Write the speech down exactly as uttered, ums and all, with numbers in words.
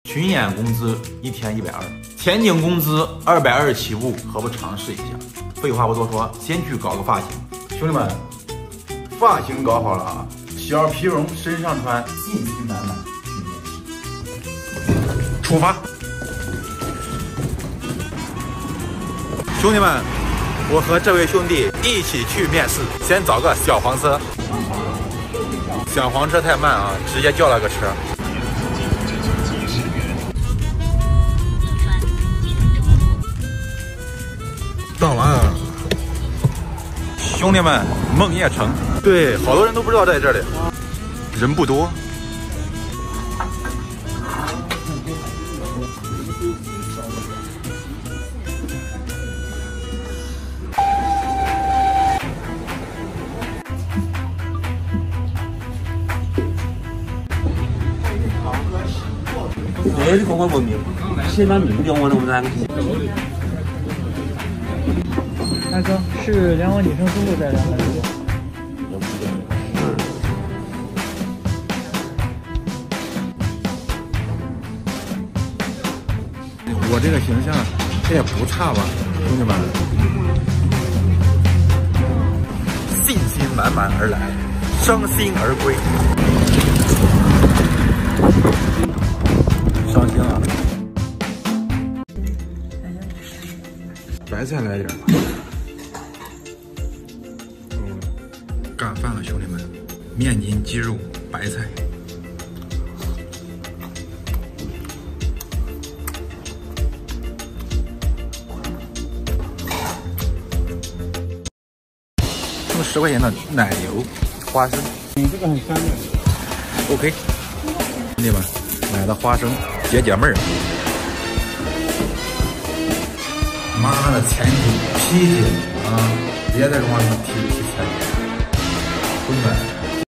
群演工资一天一百二，天津工资二百二起步，何不尝试一下？废话不多说，先去搞个发型。兄弟们，发型搞好了啊，小皮绒身上穿，信心满满去面试。出发！兄弟们，我和这位兄弟一起去面试，先找个小黄车。小黄车太慢啊，直接叫了个车。到了，兄弟们，梦魇城，对，好多人都不知道在这里，人不多。 这个我不明，写到名叫我都不啷个写。 大哥，是两碗女生猪肉在两碗猪肉。 我这个形象这也不差吧，兄弟们，信心满满而来，伤心而归。伤心了，白菜来点吧。嗯，干饭了，兄弟们，面筋、鸡肉、白菜。用十块钱的奶油、花生。 你这个很香的。 OK， 兄弟们。买的花生解解闷儿，妈的前几脾气啊！别再跟我提提前，兄弟们。